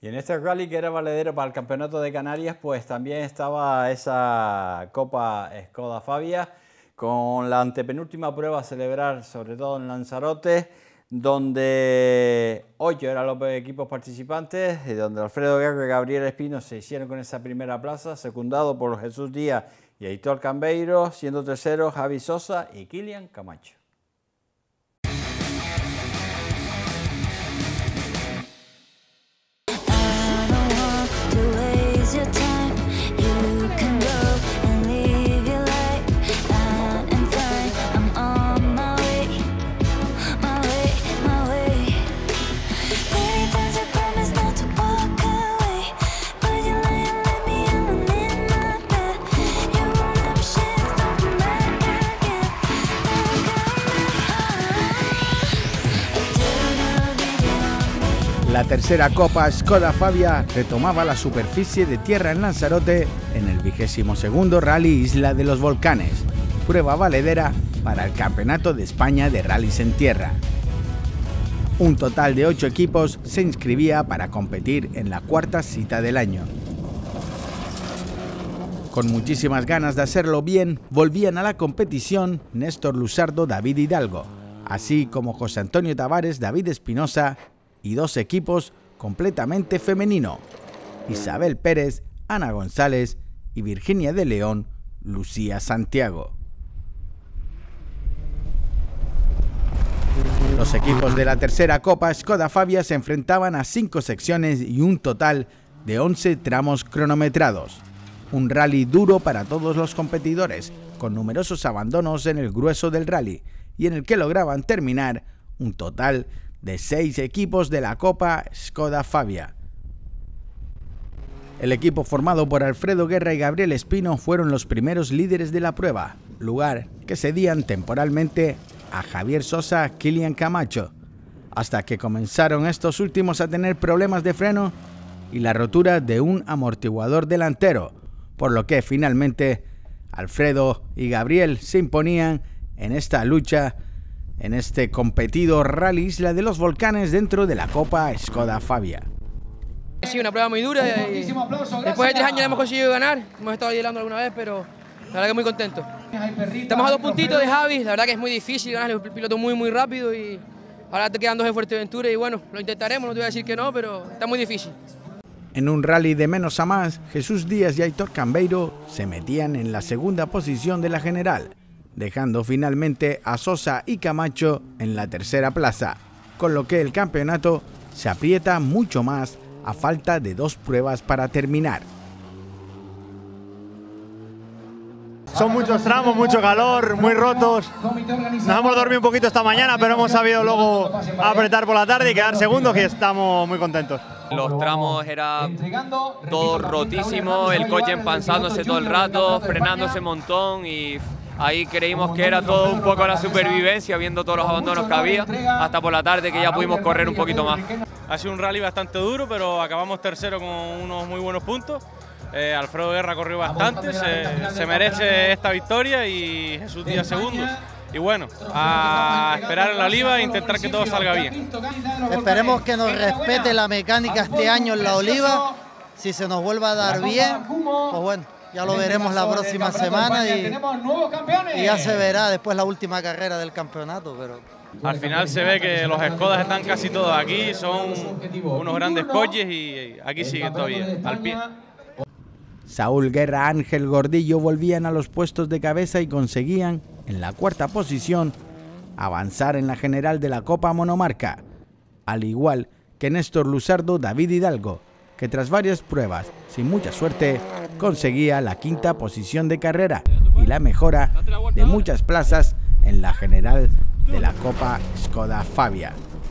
Y en este rally que era valedero para el Campeonato de Canarias, pues también estaba esa Copa Skoda Fabia, con la antepenúltima prueba a celebrar, sobre todo en Lanzarote, donde 8 eran los equipos participantes, y donde Alfredo Guerra y Gabriel Espino se hicieron con esa primera plaza, secundado por Jesús Díaz y Aitor Cambeiro, siendo terceros Javi Sosa y Kilian Camacho. La tercera Copa Skoda Fabia retomaba la superficie de tierra en Lanzarote en el 22º Rally Isla de los Volcanes, prueba valedera para el Campeonato de España de Rallys en Tierra. Un total de 8 equipos se inscribía para competir en la cuarta cita del año. Con muchísimas ganas de hacerlo bien, volvían a la competición Néstor Lusardo, David Hidalgo, así como José Antonio Tavares, David Espinosa, y 2 equipos completamente femenino: Isabel Pérez, Ana González y Virginia de León, Lucía Santiago. Los equipos de la tercera Copa Skoda Fabia se enfrentaban a 5 secciones y un total de 11 tramos cronometrados. Un rally duro para todos los competidores, con numerosos abandonos en el grueso del rally, y en el que lograban terminar un total de 6 equipos de la Copa Skoda Fabia. El equipo formado por Alfredo Guerra y Gabriel Espino fueron los primeros líderes de la prueba, lugar que cedían temporalmente a Javier Sosa, Kilian Camacho, hasta que comenzaron estos últimos a tener problemas de freno y la rotura de un amortiguador delantero, por lo que finalmente Alfredo y Gabriel se imponían en esta lucha, en este competido Rally Isla de los Volcanes dentro de la Copa Skoda Fabia. Ha sido una prueba muy dura y después de 3 años la hemos conseguido ganar. Hemos estado liderando alguna vez, pero la verdad que muy contento. Estamos a 2 puntitos de Javi, la verdad que es muy difícil ganar, es un piloto muy rápido y ahora te quedan 2 en Fuerteventura y bueno, lo intentaremos, no te voy a decir que no, pero está muy difícil. En un rally de menos a más, Jesús Díaz y Aitor Cambeiro se metían en la segunda posición de la general, dejando finalmente a Sosa y Camacho en la tercera plaza, con lo que el campeonato se aprieta mucho más a falta de 2 pruebas para terminar. Son muchos tramos, mucho calor, muy rotos. Nos hemos dormido un poquito esta mañana, pero hemos sabido luego apretar por la tarde y quedar segundos y estamos muy contentos. Los tramos era todo rotísimo, el coche empanzándose todo el rato, frenándose un montón y ahí creímos que era todo un poco la supervivencia, viendo todos los abandonos que había, hasta por la tarde que ya pudimos correr un poquito más. Ha sido un rally bastante duro, pero acabamos tercero con unos muy buenos puntos. Alfredo Guerra corrió bastante, se merece esta victoria y Jesús Díaz segundo. Y bueno, a esperar en la Oliva e intentar que todo salga bien. Esperemos que nos respete la mecánica este año en la Oliva. Si se nos vuelva a dar bien, pues bueno, ya lo veremos la próxima semana y ya se verá después la última carrera del campeonato. Pero al final se ve que los Skodas están casi todos aquí, son unos grandes coches y aquí siguen todavía, al pie. Saúl Guerra, Ángel Gordillo volvían a los puestos de cabeza y conseguían, en la cuarta posición, avanzar en la general de la Copa Monomarca, al igual que Néstor Lusardo, David Hidalgo, que tras varias pruebas, sin mucha suerte, conseguía la quinta posición de carrera y la mejora de muchas plazas en la general de la Copa Skoda Fabia.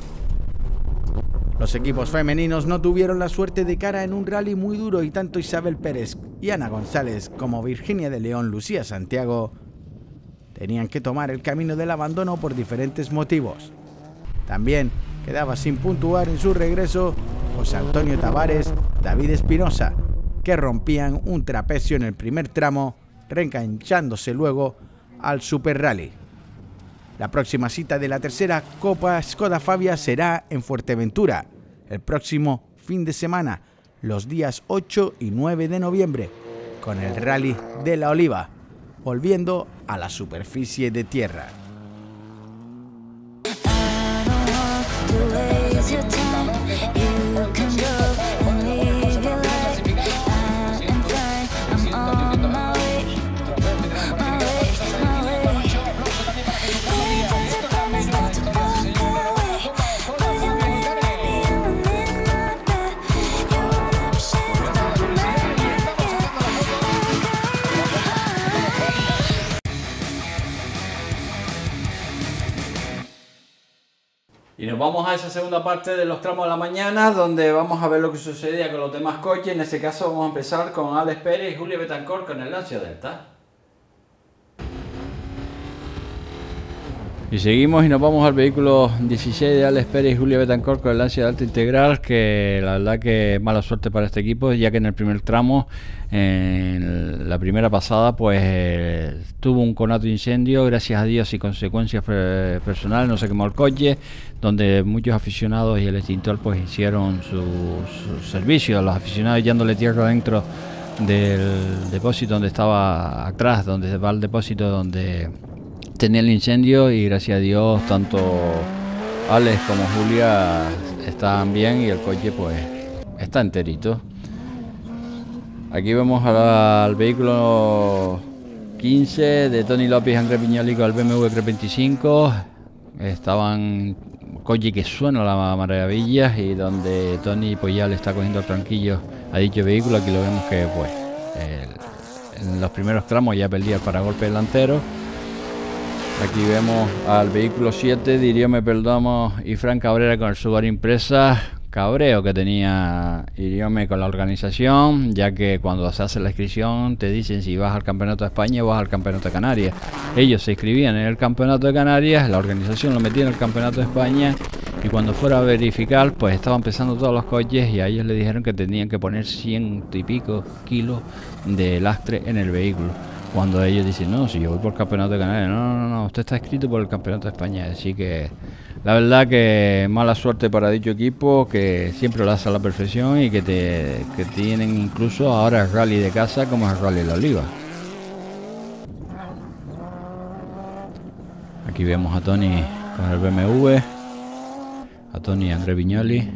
Los equipos femeninos no tuvieron la suerte de cara en un rally muy duro y tanto Isabel Pérez y Ana González como Virginia de León, Lucía Santiago tenían que tomar el camino del abandono por diferentes motivos. También quedaba sin puntuar en su regreso José Antonio Tavares, David Espinosa, que rompían un trapecio en el primer tramo, reenganchándose luego al Super Rally. La próxima cita de la tercera Copa Skoda Fabia será en Fuerteventura, el próximo fin de semana, los días 8 y 9 de noviembre, con el Rally de la Oliva, volviendo a la superficie de tierra. Y nos vamos a esa segunda parte de los tramos de la mañana, donde vamos a ver lo que sucedía con los demás coches. En este caso vamos a empezar con Alex Pérez y Julio Betancourt con el Lancia Delta. Y seguimos y nos vamos al vehículo 16 de Alex Pérez y Julio Betancourt con el Lancia Delta Integral, que la verdad que mala suerte para este equipo, ya que en el primer tramo, en la primera pasada, pues tuvo un conato incendio, gracias a Dios, y consecuencias personales, no se quemó el coche, donde muchos aficionados y el extintor pues hicieron su servicio, los aficionados echándole tierra dentro del depósito donde estaba atrás, donde va el depósito donde tenía el incendio, y gracias a Dios tanto Alex como Julia están bien y el coche pues está enterito. Aquí vemos al vehículo 15 de Tony López y Andrés Viñoli con el BMW 325. Estaban coche que suena a la maravilla, y donde Tony pues ya le está cogiendo el tranquillo a dicho vehículo. Aquí lo vemos que pues en los primeros tramos ya perdía el paragolpe delantero. Aquí vemos al vehículo 7 de Iriome Perdomo y Fran Cabrera con el Subaru Impresa. Cabreo que tenía Iriome con la organización, ya que cuando se hace la inscripción te dicen si vas al Campeonato de España o vas al Campeonato de Canarias. Ellos se inscribían en el Campeonato de Canarias, la organización lo metía en el Campeonato de España, y cuando fuera a verificar pues estaban pesando todos los coches, y a ellos le dijeron que tenían que poner 100 y pico kilos de lastre en el vehículo. Cuando ellos dicen, no, si yo voy por el Campeonato de Canarias, no, usted está inscrito por el Campeonato de España. Así que la verdad que mala suerte para dicho equipo, que siempre lo hace a la perfección, y que tienen incluso ahora el rally de casa como es el Rally de la Oliva. Aquí vemos a Tony con el BMW, a Tony y Andrés Viñoli.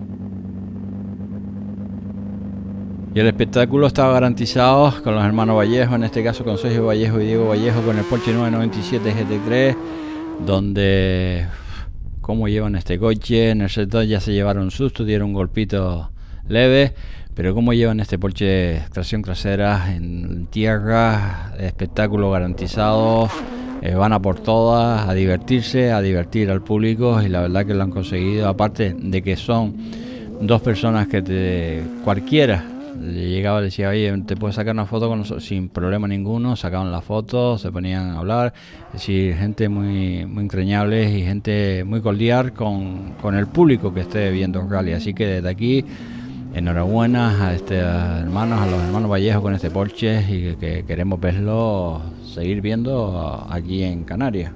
Y el espectáculo estaba garantizado con los hermanos Vallejo, en este caso con Sergio Vallejo y Diego Vallejo, con el Porsche 997 GT3, donde cómo llevan este coche. En el sector ya se llevaron un susto, dieron un golpito leve, pero cómo llevan este Porsche tracción trasera en tierra, espectáculo garantizado. Van a por todas, a divertirse, a divertir al público, y la verdad que lo han conseguido. Aparte de que son dos personas que cualquiera le llegaba y decía, oye, te puedes sacar una foto con nosotros sin problema ninguno. Sacaban la foto, se ponían a hablar, es decir, gente muy entrañable y gente muy cordial con el público que esté viendo el rally. Así que desde aquí, enhorabuena a los hermanos Vallejo con este Porsche, y que queremos verlo, seguir viendo aquí en Canarias.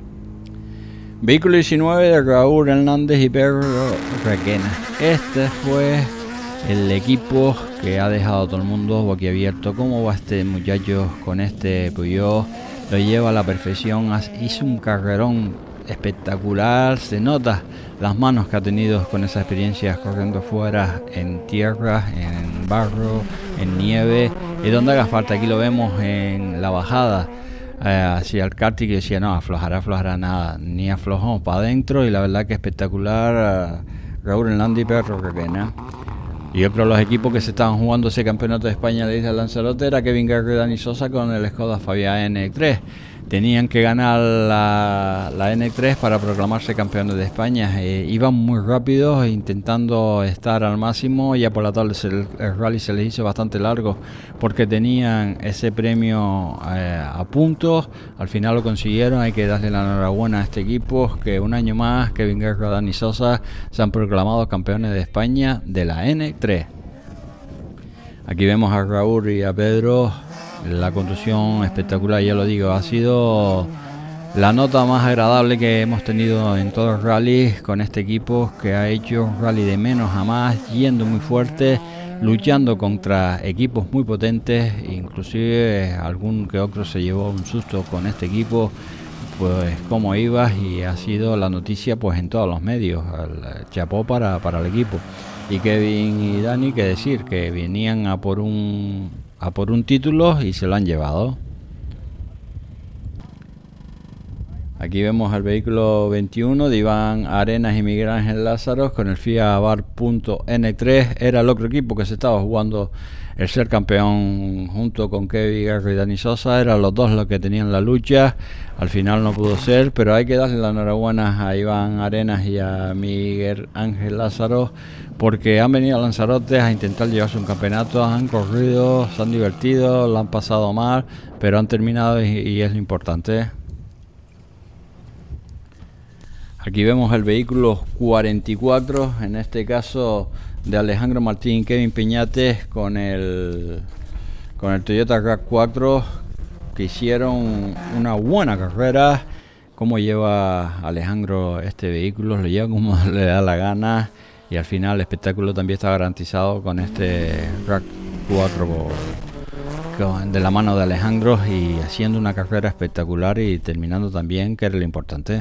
Vehículo 19 de Raúl Hernández y Pedro Requena. Este fue el equipo que ha dejado a todo el mundo boquiabierto. ¿Cómo va este muchacho con este Peugeot? Lo lleva a la perfección, hizo un carrerón espectacular. Se nota las manos que ha tenido con esas experiencias corriendo fuera, en tierra, en barro, en nieve, y donde haga falta. Aquí lo vemos en la bajada hacia el karting, que decía, no, aflojará nada, ni aflojó para adentro, y la verdad que espectacular. Raúl Hernández y Pedro Requena. Y otro de los equipos que se estaban jugando ese campeonato de España de Isla Lanzarote era Kevin Guerrero y Dani Sosa con el Skoda Fabia N3. Tenían que ganar la N3 para proclamarse campeones de España. Iban muy rápidos, intentando estar al máximo. Ya por la tarde el rally se les hizo bastante largo, porque tenían ese premio a puntos. Al final lo consiguieron. Hay que darle la enhorabuena a este equipo, que un año más Kevin Guerrero y Dani Sosa se han proclamado campeones de España de la N3. Aquí vemos a Raúl y a Pedro. La conducción espectacular, ya lo digo, ha sido La nota más agradable que hemos tenido en todos los rallies con este equipo, que ha hecho un rally de menos a más, yendo muy fuerte, luchando contra equipos muy potentes, inclusive algún que otro se llevó un susto con este equipo, pues cómo ibas, y ha sido la noticia pues en todos los medios. El chapó para el equipo. Y Kevin y Dani, que decir, que venían a por un título y se lo han llevado. Aquí vemos el vehículo 21 de Iván Arenas y Miguel Ángel Lázaro con el FIA Abarth.N3. Era el otro equipo que se estaba jugando el ser campeón junto con Kevin Guerra y Dani Sosa. Eran los dos los que tenían la lucha. Al final no pudo ser, pero hay que darle la enhorabuena a Iván Arenas y a Miguel Ángel Lázaro, porque han venido a Lanzarote a intentar llevarse un campeonato. Han corrido, se han divertido, lo han pasado mal, pero han terminado y es lo importante. Aquí vemos el vehículo 44, en este caso de Alejandro Martín y Kevin Peñate, con el Toyota RAV4, que hicieron una buena carrera. Cómo lleva Alejandro este vehículo, lo lleva como le da la gana, y al final el espectáculo también está garantizado con este RAV4 de la mano de Alejandro, y haciendo una carrera espectacular y terminando también, que era lo importante.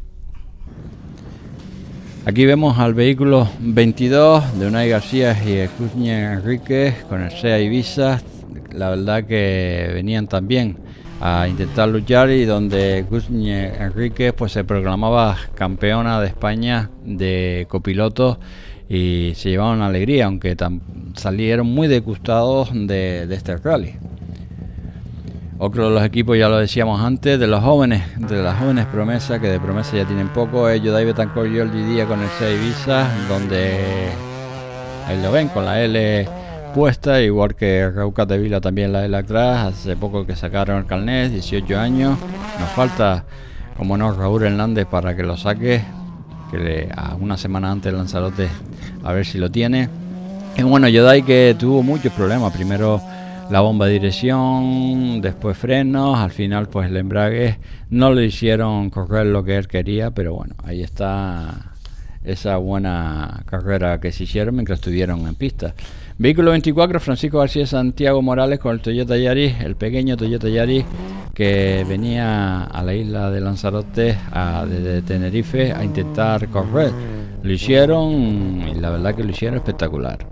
Aquí vemos al vehículo 22 de Unai García y Cusñe Enríquez con el SEA Ibiza. La verdad que venían también a intentar luchar, y donde Cusñe Enríquez pues se proclamaba campeona de España de copilotos y se llevaban alegría, aunque salieron muy disgustados de este rally. Otro de los equipos, ya lo decíamos antes, de las jóvenes promesas, que de promesa ya tienen poco, es Yodai Betancourt y Jordi Díaz con el SEA Ibiza, donde ahí lo ven con la L puesta, igual que Raúl Catevila también la L atrás. Hace poco que sacaron el carnet, 18 años. Nos falta, como no, Raúl Hernández para que lo saque, que a una semana antes del Lanzarote, a ver si lo tiene. Y bueno, Yodai, que tuvo muchos problemas, primero la bomba de dirección, después frenos, al final pues el embrague no le hicieron correr lo que él quería, pero bueno, ahí está esa buena carrera que se hicieron mientras estuvieron en pista. Vehículo 24, Francisco García Santiago Morales con el Toyota Yaris, el pequeño Toyota Yaris, que venía a la isla de Lanzarote desde Tenerife a intentar correr. Lo hicieron, y la verdad que lo hicieron espectacular.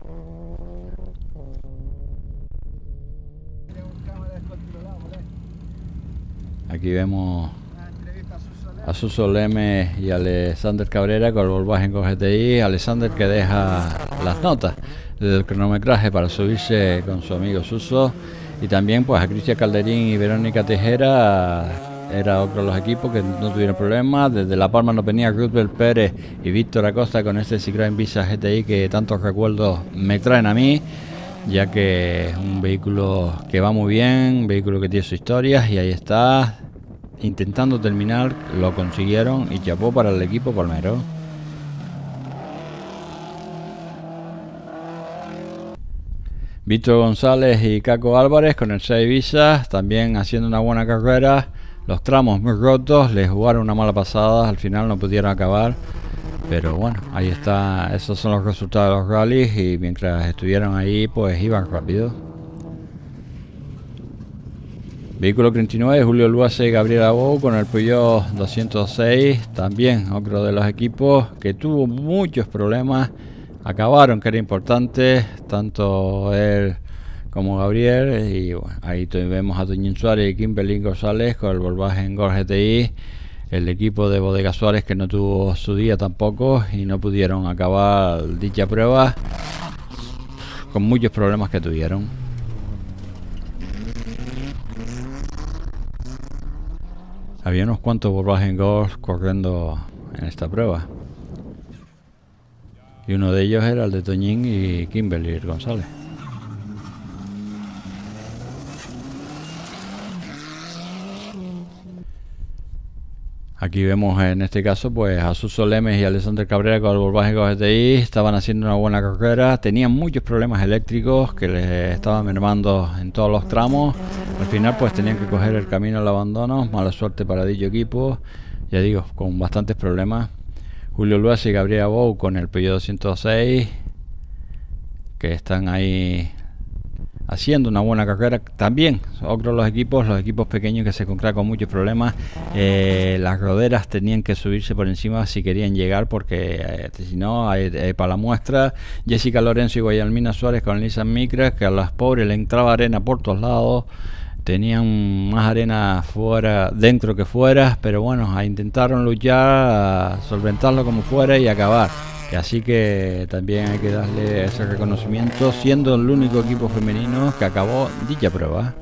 Aquí vemos a Suso Leme y a Alexander Cabrera con el Volkswagen GTI. Alexander, que deja las notas del cronometraje para subirse con su amigo Suso, y también pues a Cristian Calderín y Verónica Tejera. Era otro de los equipos que no tuvieron problemas. Desde La Palma nos venía Rutbel Pérez y Víctor Acosta con este Citroën Visa GTI, que tantos recuerdos me traen a mí, ya que es un vehículo que va muy bien, un vehículo que tiene su historia, y ahí está, intentando terminar, lo consiguieron, y chapó para el equipo palmero. Víctor González y Caco Álvarez con el SEA Ibiza, también haciendo una buena carrera. Los tramos muy rotos, les jugaron una mala pasada, al final no pudieron acabar. Pero bueno, ahí está, esos son los resultados de los rallies, y mientras estuvieron ahí pues iban rápido. Vehículo 39, Julio Luase y Gabriel Abou con el Peugeot 206, también otro de los equipos que tuvo muchos problemas. Acabaron, que era importante, tanto él como Gabriel, y bueno, ahí vemos a Toñín Suárez y Kimberly González con el Volkswagen Gol GTI. El equipo de Bodega Suárez, que no tuvo su día tampoco y no pudieron acabar dicha prueba, con muchos problemas que tuvieron. Había unos cuantos Volkswagen Golf corriendo en esta prueba, y uno de ellos era el de Toñín y Kimberly González. Aquí vemos en este caso pues a Suso Lemes y Alexander Cabrera con el Volkswagen GTI. Estaban haciendo una buena carrera, tenían muchos problemas eléctricos que les estaban mermando en todos los tramos. Al final pues tenían que coger el camino al abandono, mala suerte para dicho equipo, ya digo, con bastantes problemas. Julio Luas y Gabriel Abou con el Peugeot 206, que están ahí haciendo una buena carrera. También otros los equipos pequeños que se encontraron con muchos problemas. Las roderas tenían que subirse por encima si querían llegar, porque si no, para la muestra, Jessica Lorenzo y Guayalmina Suárez con el Nissan Micra, que a las pobres le entraba arena por todos lados, tenían más arena fuera, dentro que fuera, pero bueno, intentaron luchar, solventarlo como fuera y acabar. Así que también hay que darle ese reconocimiento, siendo el único equipo femenino que acabó dicha prueba.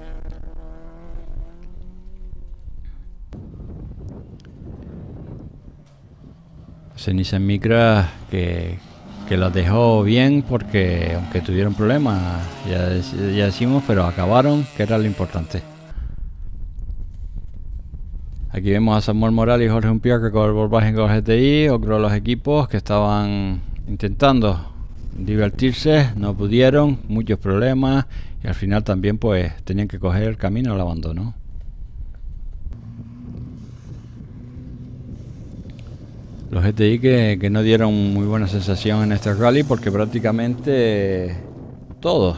Nissan Micra que los dejó bien, porque aunque tuvieron problemas, ya decimos, pero acabaron, que era lo importante. Aquí vemos a Samuel Morales y Jorge Umpierre con el Volkswagen GTI, otro de los equipos que estaban intentando divertirse, no pudieron, muchos problemas, y al final también pues tenían que coger el camino al abandono. Los GTI que no dieron muy buena sensación en este rally, porque prácticamente todos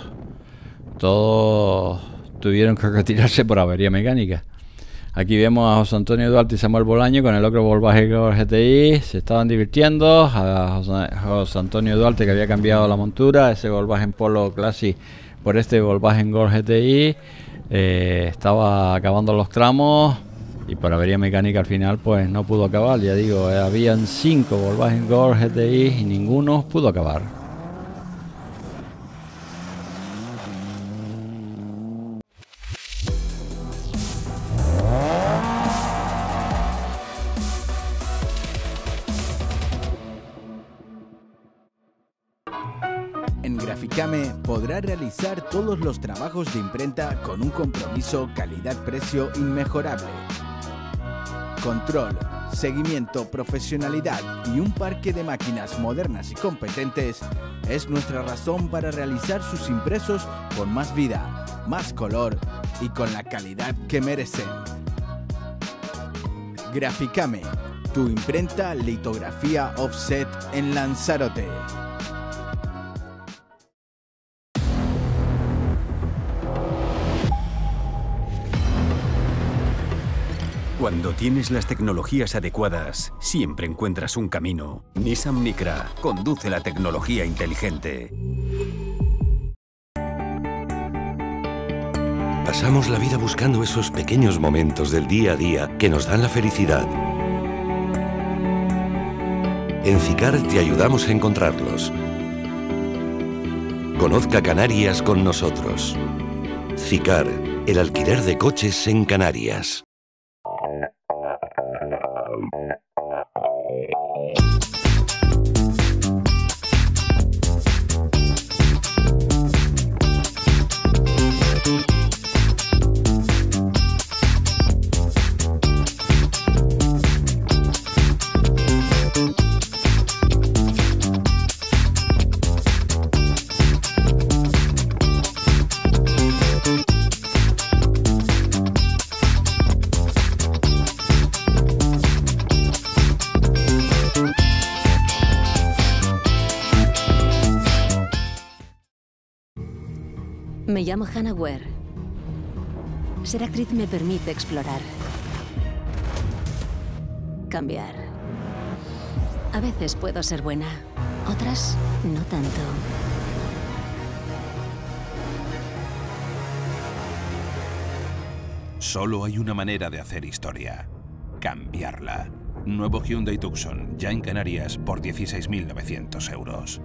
tuvieron que retirarse por avería mecánica. Aquí vemos a José Antonio Duarte y Samuel Bolaño con el otro Volkswagen GTI. Se estaban divirtiendo. A José Antonio Duarte, que había cambiado la montura, ese Volkswagen Polo Classic por este Volkswagen Gol GTI. Estaba acabando los tramos y por avería mecánica al final pues no pudo acabar. Ya digo, habían 5 Volkswagen Gol GTI y ninguno pudo acabar. En Graficame podrá realizar todos los trabajos de imprenta con un compromiso calidad-precio inmejorable. Control, seguimiento, profesionalidad y un parque de máquinas modernas y competentes es nuestra razón para realizar sus impresos con más vida, más color y con la calidad que merecen. Graficame, tu imprenta litografía offset en Lanzarote. Cuando tienes las tecnologías adecuadas, siempre encuentras un camino. Nissan Micra conduce la tecnología inteligente. Pasamos la vida buscando esos pequeños momentos del día a día que nos dan la felicidad. En Cicar te ayudamos a encontrarlos. Conozca Canarias con nosotros. Cicar, el alquiler de coches en Canarias. Me llamo Hannah Ware. Ser actriz me permite explorar. Cambiar. A veces puedo ser buena, otras no tanto. Solo hay una manera de hacer historia. Cambiarla. Nuevo Hyundai Tucson, ya en Canarias por 16.900 euros.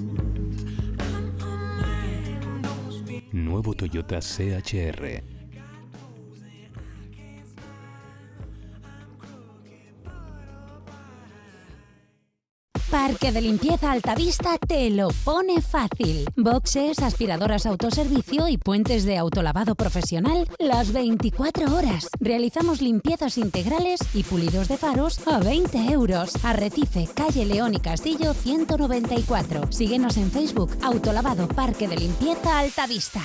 Nuevo Toyota CHR. Parque de Limpieza Altavista te lo pone fácil. Boxes, aspiradoras autoservicio y puentes de autolavado profesional las 24 horas. Realizamos limpiezas integrales y pulidos de faros a 20 €. Arrecife, calle León y Castillo 194. Síguenos en Facebook, Autolavado Parque de Limpieza Altavista.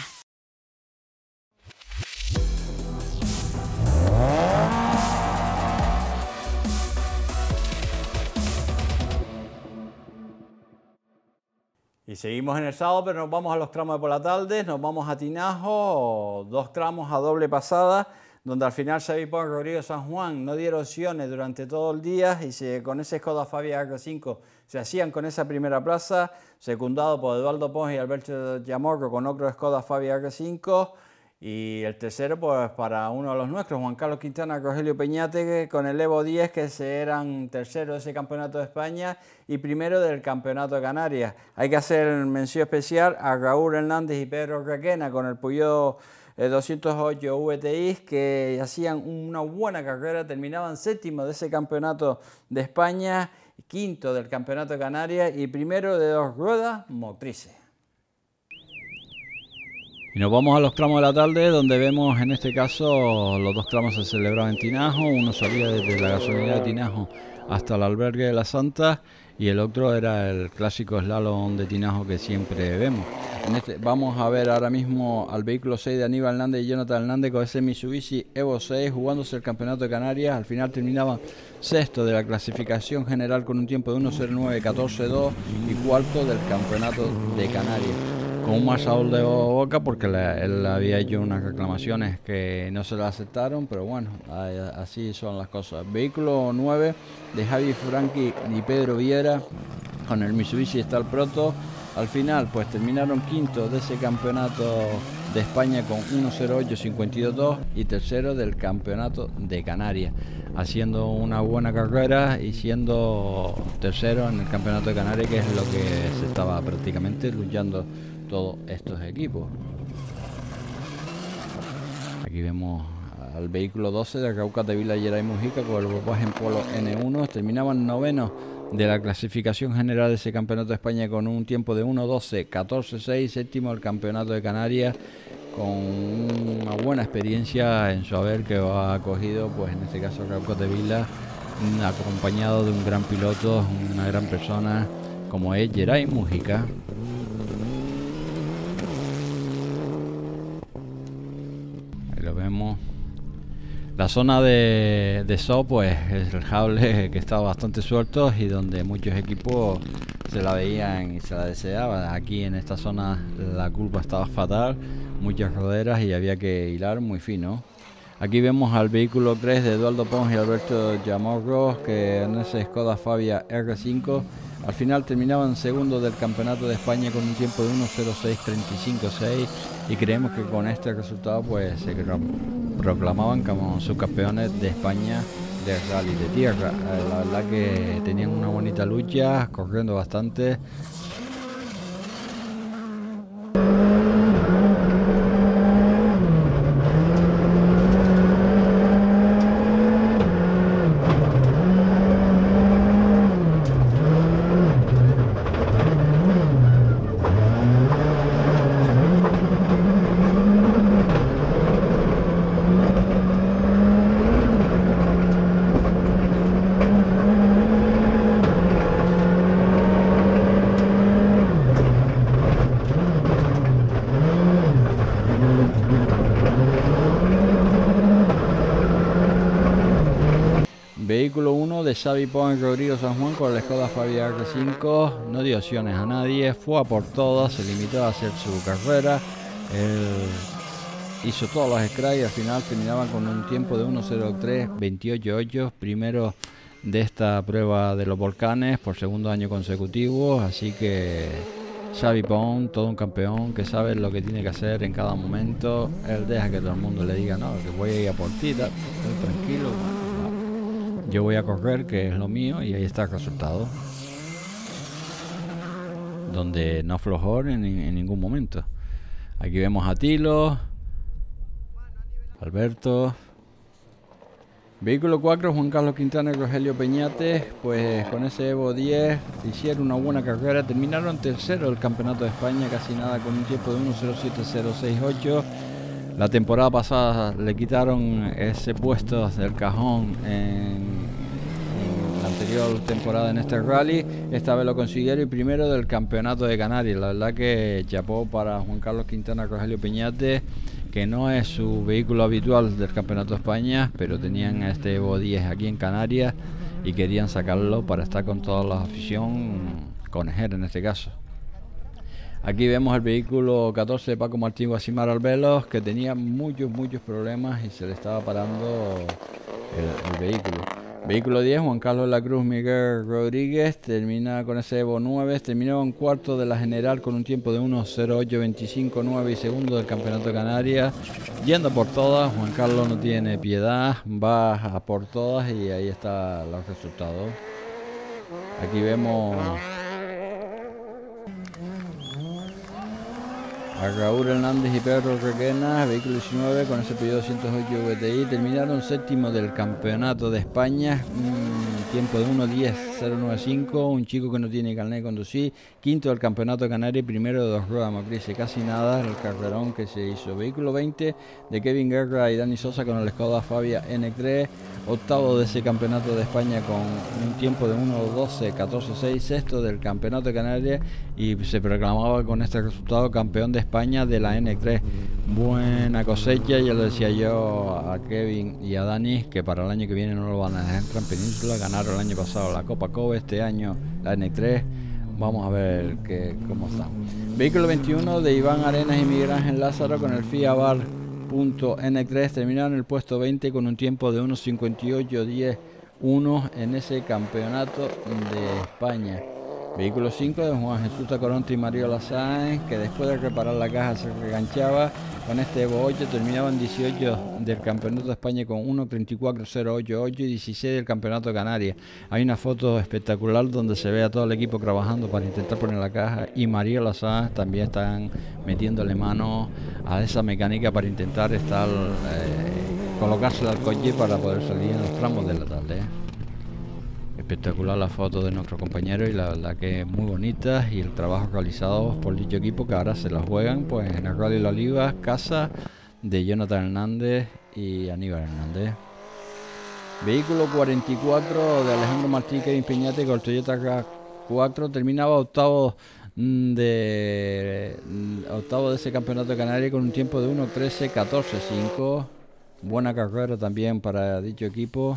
Y seguimos en el sábado, pero nos vamos a los tramos de por la tarde, nos vamos a Tinajo, 2 tramos a doble pasada, donde al final Xavi Pons y Rodrigo San Juan no dieron opciones durante todo el día y con ese Skoda Fabia R5 se hacían con esa primera plaza, secundado por Eduardo Pons y Alberto Chamorro con otro Skoda Fabia R5. Y el tercero, pues para uno de los nuestros, Juan Carlos Quintana, Rogelio Peñate, con el Evo 10, que eran tercero de ese campeonato de España y primero del campeonato de Canarias. Hay que hacer mención especial a Raúl Hernández y Pedro Requena con el Peugeot 208 VTI, que hacían una buena carrera, terminaban séptimo de ese campeonato de España, quinto del campeonato de Canarias y primero de 2 ruedas motrices. Y nos vamos a los tramos de la tarde, donde vemos en este caso los 2 tramos se celebraban en Tinajo. Uno salía desde la gasolinera de Tinajo hasta el albergue de la Santa y el otro era el clásico slalom de Tinajo que siempre vemos. Vamos a ver ahora mismo al vehículo 6 de Aníbal Hernández y Jonathan Hernández con ese Mitsubishi Evo 6 jugándose el campeonato de Canarias. Al final terminaban sexto de la clasificación general con un tiempo de 1:09.14.2 y cuarto del campeonato de Canarias. Con un mal sabor de boca porque él había hecho unas reclamaciones que no se las aceptaron, pero bueno, así son las cosas. Vehículo 9 de Javi Franqui y Pedro Viera con el Mitsubishi Star Proto. Al final pues terminaron quinto de ese campeonato de España con 1:08.52.2 y tercero del campeonato de Canarias, haciendo una buena carrera y siendo tercero en el campeonato de Canarias, que es lo que se estaba prácticamente luchando todos estos equipos. Aquí vemos al vehículo 12 de Raúl Capdevila y Geray Mujica con el Volkswagen Polo N1. Terminaban noveno de la clasificación general de ese campeonato de España con un tiempo de 1:12.14.6, séptimo del campeonato de Canarias, con una buena experiencia en su haber que ha acogido, pues en este caso Raúl Capdevila, acompañado de un gran piloto, una gran persona como es Geray Mujica. Lo vemos. La zona de So, pues es el Hable que estaba bastante suelto y donde muchos equipos se la veían y se la deseaban. Aquí en esta zona la curva estaba fatal, muchas roderas y había que hilar muy fino. Aquí vemos al vehículo 3 de Eduardo Pons y Alberto Chamorro, que en ese Skoda Fabia R5 al final terminaban segundo del campeonato de España con un tiempo de 1:06.35.6 y creemos que con este resultado pues se proclamaban como subcampeones de España de rally de tierra. La verdad que tenían una bonita lucha, corriendo bastante. Vehículo 1 de Xavi Pons y Rodrigo San Juan con el Skoda Fabia R5, no dio opciones a nadie, fue a por todas, se limitó a hacer su carrera, hizo todos los scratch y al final terminaban con un tiempo de 1:03.28.8, primero de esta prueba de los volcanes por segundo año consecutivo, así que Xavi Pons, todo un campeón que sabe lo que tiene que hacer en cada momento. Él deja que todo el mundo le diga, no, que voy a ir a por ti, estoy tranquilo. Yo voy a correr, que es lo mío, y ahí está el resultado. Donde no aflojó en ningún momento. Aquí vemos a Tilo, Alberto, Vehículo 4, Juan Carlos Quintana y Rogelio Peñate, pues con ese Evo 10 hicieron una buena carrera, terminaron tercero del Campeonato de España, casi nada, con un tiempo de 1.07.068. La temporada pasada le quitaron ese puesto del cajón en la anterior temporada en este rally. Esta vez lo consiguieron y primero del Campeonato de Canarias. La verdad que chapó para Juan Carlos Quintana y Rogelio Peñate, que no es su vehículo habitual del Campeonato de España, pero tenían este Evo 10 aquí en Canarias y querían sacarlo para estar con toda la afición conejera en este caso. Aquí vemos el vehículo 14 de Paco Martín Guasimar Albelos, que tenía muchos problemas y se le estaba parando el vehículo. Vehículo 10, Juan Carlos de la Cruz Miguel Rodríguez, termina con ese Evo 9, terminó en cuarto de la general con un tiempo de 1.08.25.9 y segundo del Campeonato de Canarias. Yendo por todas, Juan Carlos no tiene piedad, va a por todas y ahí están los resultados. Aquí vemos a Raúl Hernández y Pedro Requena, vehículo 19 con ese Peugeot 208 VTI, terminaron séptimo del Campeonato de España, tiempo de 1.10.095, un chico que no tiene carnet de conducir, quinto del Campeonato de Canarias y primero de dos ruedas motrices, casi nada el carrerón que se hizo. Vehículo 20 de Kevin Guerra y Dani Sosa con el Skoda Fabia N3, octavo de ese Campeonato de España con un tiempo de 1.12.14.6, sexto del Campeonato de Canarias y se proclamaba con este resultado campeón de España de la N3. Buena cosecha, ya lo decía yo a Kevin y a Dani, que para el año que viene no lo van a dejar en Península. Ganaron el año pasado la Copa Kobe, este año la N3. Vamos a ver cómo está. Vehículo 21 de Iván Arenas y Miguel Ángel Lázaro con el FIA Bar N3, terminaron en el puesto 20 con un tiempo de 1.58.10.1 en ese Campeonato de España. Vehículo 5 de Juan Jesús Tacoronte y Mario Lazáez, que después de reparar la caja se reganchaba con este Evo 8, terminaban 18 del Campeonato de España con 1.34.088 y 16 del Campeonato de Canarias. Hay una foto espectacular donde se ve a todo el equipo trabajando para intentar poner la caja y Mario Lazáez también están metiéndole mano a esa mecánica para intentar colocarse al coche para poder salir en los tramos de la tarde. Espectacular la foto de nuestro compañero y la verdad que muy bonita, y el trabajo realizado por dicho equipo, que ahora se la juegan pues en el Rally La Oliva, casa de Jonathan Hernández y Aníbal Hernández. Vehículo 44 de Alejandro Martín Kevin Peñate con el Toyota RAV4, terminaba octavo de ese Campeonato de Canarias con un tiempo de 1.13.14.5. Buena carrera también para dicho equipo.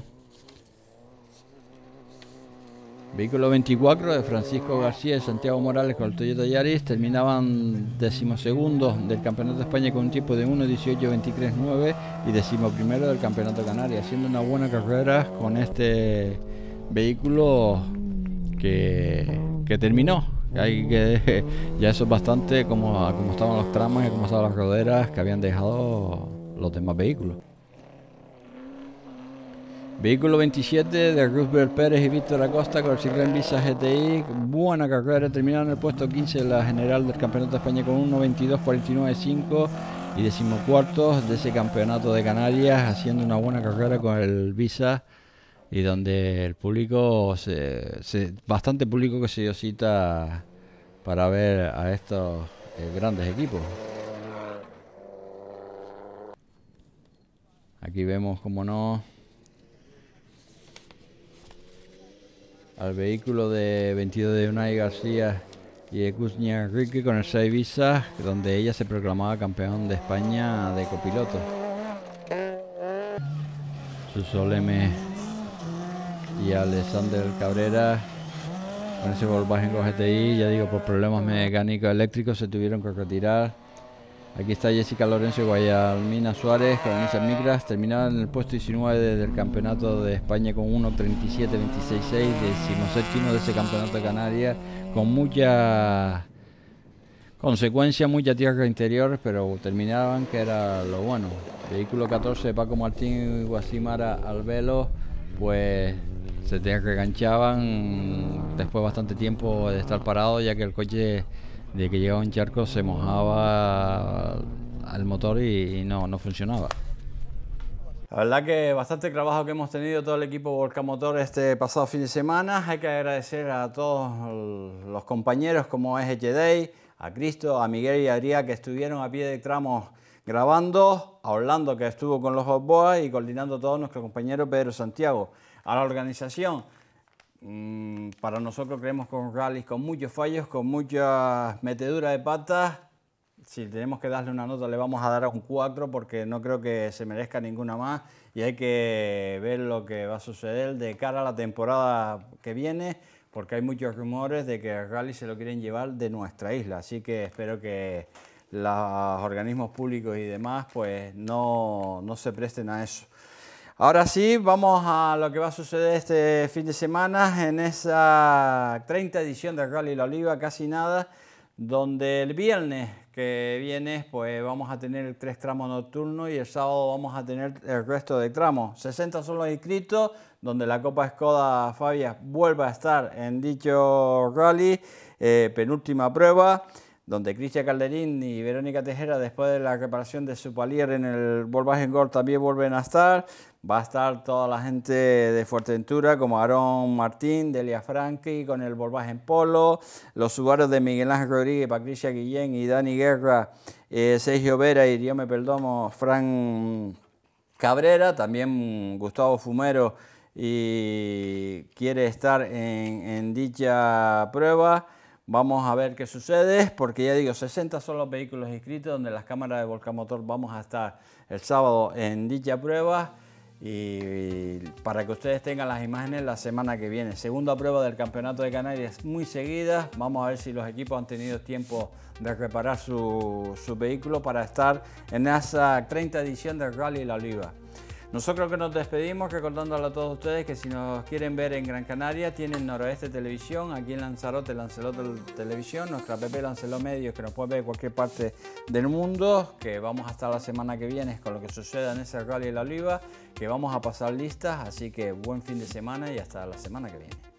Vehículo 24 de Francisco García y Santiago Morales con el Toyota Yaris, terminaban 12º del Campeonato de España con un tiempo de 1.18.23.9 y 11º del Campeonato de Canarias, haciendo una buena carrera con este vehículo que terminó. Ya eso es bastante como estaban los tramos y como estaban las roderas que habían dejado los demás vehículos. Vehículo 27 de Roosevelt Pérez y Víctor Acosta con el Citroën Visa GTI, buena carrera, terminaron en el puesto 15 de la general del Campeonato de España con 1.22.49.5 y 14º de ese Campeonato de Canarias, haciendo una buena carrera con el Visa, y donde el público, bastante público que se dio cita para ver a estos grandes equipos. Aquí vemos, como no, al vehículo de 22 de Unai García y de Kuznia Enrique con el 6 Visa, donde ella se proclamaba campeón de España de copiloto. Suso Leme y Alexander Cabrera con ese Volkswagen GTI, ya digo, por problemas mecánicos eléctricos se tuvieron que retirar. Aquí está Jessica Lorenzo y Guayalmina Suárez con Nissan Micra, terminaba en el puesto 19 del Campeonato de España con 1.37.26.6, 17º de ese Campeonato de Canarias, con mucha consecuencia, mucha tierra interior, pero terminaban, que era lo bueno. Vehículo 14 de Paco Martín y Guasimara Albelo, pues se te reganchaban después de bastante tiempo de estar parado, ya que el coche, de que llegaba un charco, se mojaba el motor y no funcionaba. La verdad que bastante trabajo que hemos tenido todo el equipo Volcamotor este pasado fin de semana. Hay que agradecer a todos los compañeros como es Echeday, a Cristo, a Miguel y a Adrián que estuvieron a pie de tramos grabando, a Orlando que estuvo con los Hot Boys y coordinando todo nuestro compañero Pedro Santiago. A la organización, para nosotros creemos que un rally con muchos fallos, con muchas meteduras de patas. Si tenemos que darle una nota le vamos a dar un 4 porque no creo que se merezca ninguna más y hay que ver lo que va a suceder de cara a la temporada que viene porque hay muchos rumores de que el rally se lo quieren llevar de nuestra isla, así que espero que los organismos públicos y demás pues no se presten a eso. Ahora sí, vamos a lo que va a suceder este fin de semana en esa 30 edición del Rally La Oliva, casi nada, donde el viernes que viene pues vamos a tener 3 tramos nocturnos y el sábado vamos a tener el resto de tramos. 60 son los inscritos, donde la Copa Skoda Fabia vuelve a estar en dicho rally, penúltima prueba, donde Cristian Calderín y Verónica Tejera, después de la reparación de su palier en el Volkswagen Gol, también vuelven a estar. Va a estar toda la gente de Fuerteventura, como Aarón Martín, Delia Franqui, con el Volkswagen Polo, los usuarios de Miguel Ángel Rodríguez, Patricia Guillén y Dani Guerra, Sergio Vera y Dios me perdomo, Fran Cabrera, también Gustavo Fumero y quiere estar en dicha prueba. Vamos a ver qué sucede, porque ya digo, 60 son los vehículos inscritos, donde las cámaras de Volcamotor vamos a estar el sábado en dicha prueba y para que ustedes tengan las imágenes la semana que viene. Segunda prueba del Campeonato de Canarias muy seguida. Vamos a ver si los equipos han tenido tiempo de reparar su vehículo para estar en esa 30 edición del Rally La Oliva. Nosotros que nos despedimos recordándole a todos ustedes que si nos quieren ver en Gran Canaria tienen Noroeste Televisión, aquí en Lanzarote, Lancelot Televisión, nuestra app Lancelot Medios que nos puede ver en cualquier parte del mundo, que vamos a estar la semana que viene con lo que suceda en ese Rally La Oliva, que vamos a pasar listas, así que buen fin de semana y hasta la semana que viene.